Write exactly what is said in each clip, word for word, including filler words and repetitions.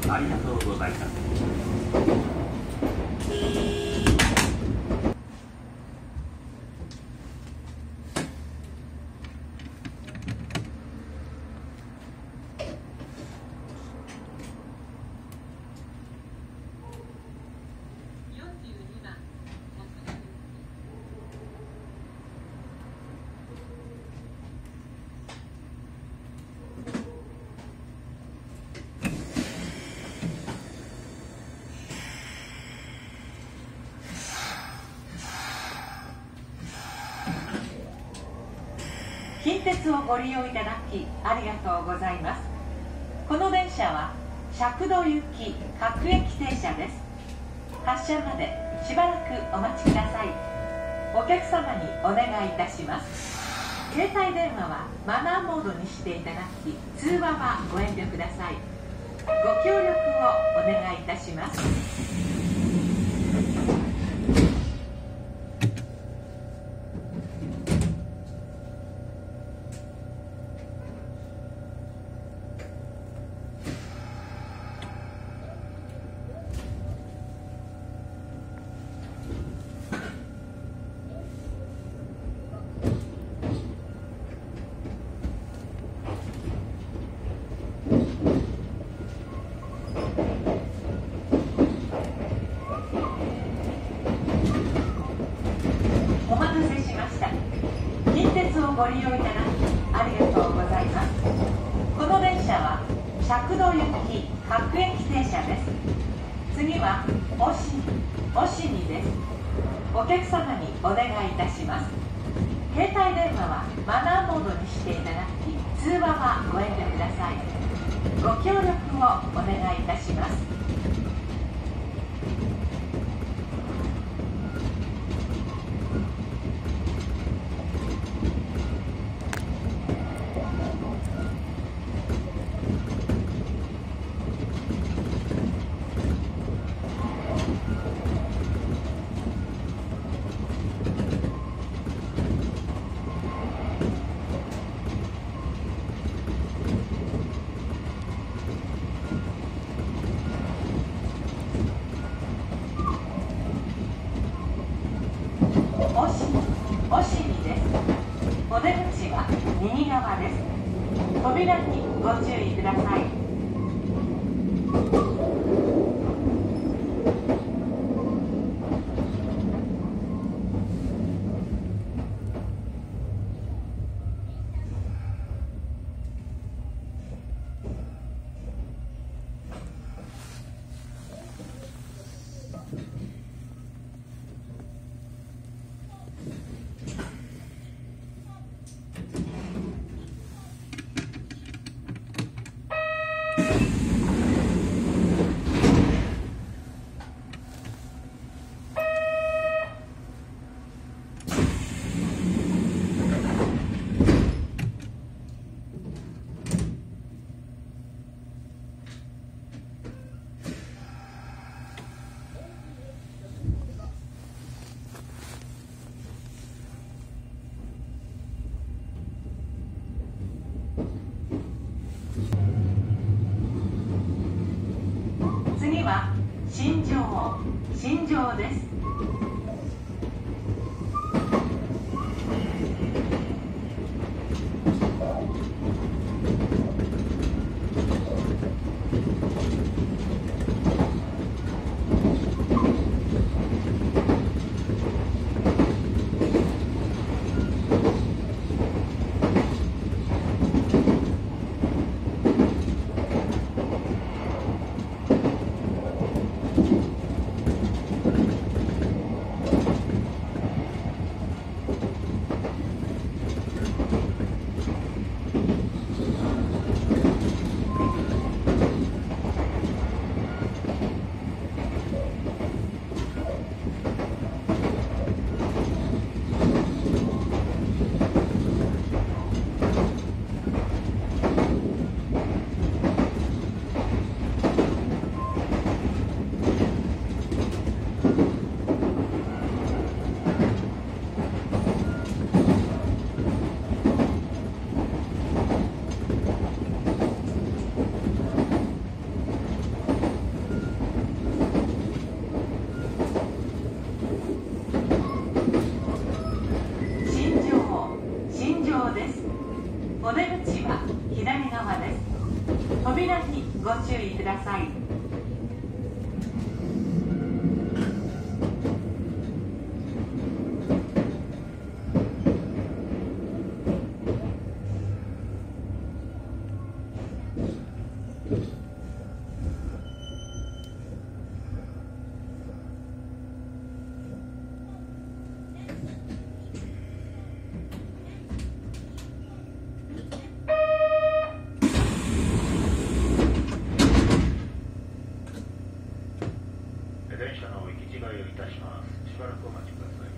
ありがとうございます。 近鉄をご利用いただきありがとうございます。この電車は釈土行き各駅停車です。発車までしばらくお待ちください。お客様にお願いいたします。携帯電話はマナーモードにしていただき、通話はご遠慮ください。ご協力をお願いいたします。ご利用いただきありがとうございます。この電車は釈土行き各駅停車です。次は押見押見です。お客様にお願いいたします。携帯電話はマナーモードにしていただき、通話はご遠慮ください。ご協力をお願いいたします。押見です。お出口は右側です。扉にご注意ください。次は新庄新庄です。 お出口は左側です。扉にご注意ください。 電車の行き違いをいたします。しばらくお待ちください。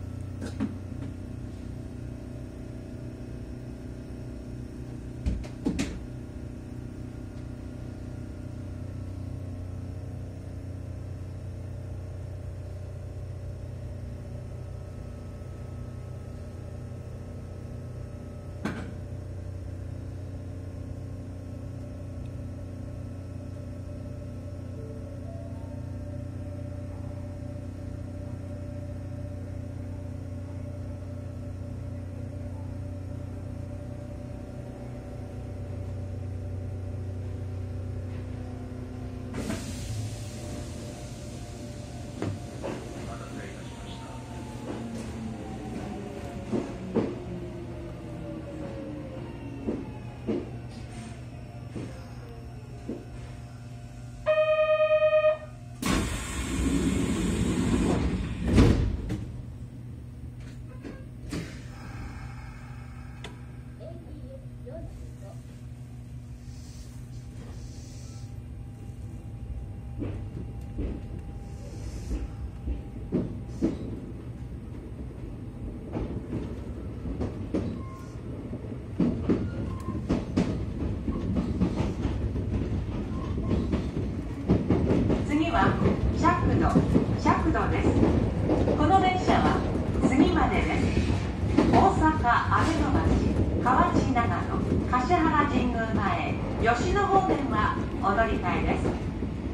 次は尺度、尺度です。この電車は次までです。大阪阿部野橋、河内長野、橿原神宮前、吉野方面はお乗り換えです。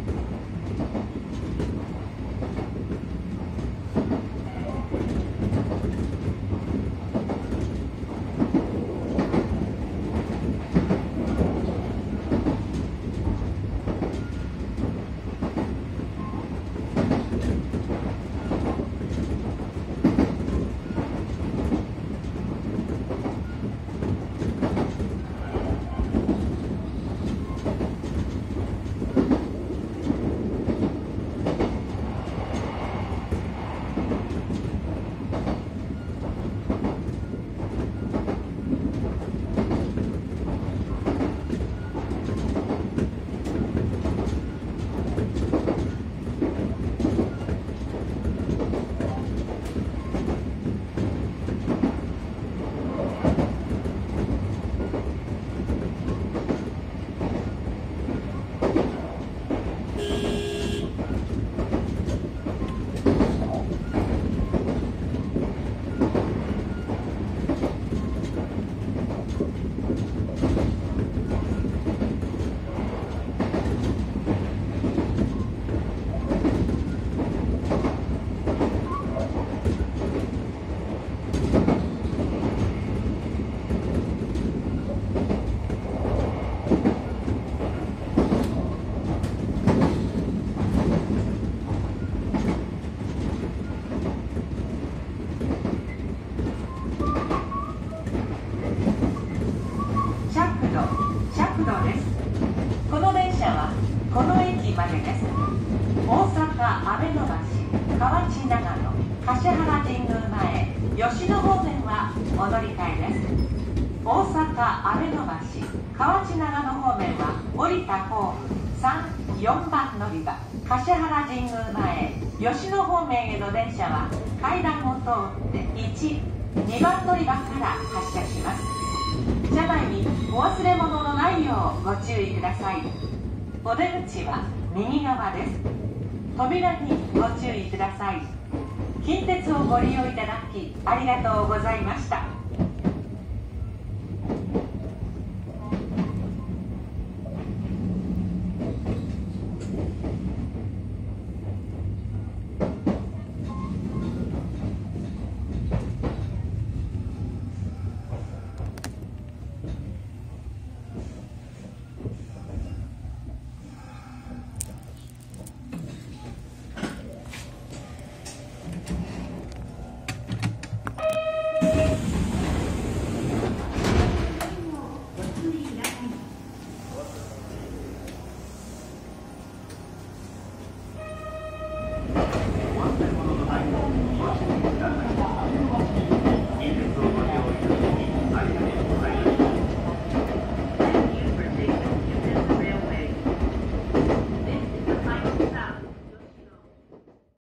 尺度です。この電車はこの駅までです。大阪阿部野橋、河内長野、橿原神宮前、吉野方面はお乗り換えです。大阪阿部野橋、河内長野方面は降りたホームさん、よんばん乗り場、橿原神宮前、吉野方面への電車は階段を通っていち、にばん乗り場から発車します。車内にお忘れ物のないようご注意ください。お出口は右側です。扉にご注意ください。近鉄をご利用いただきありがとうございました。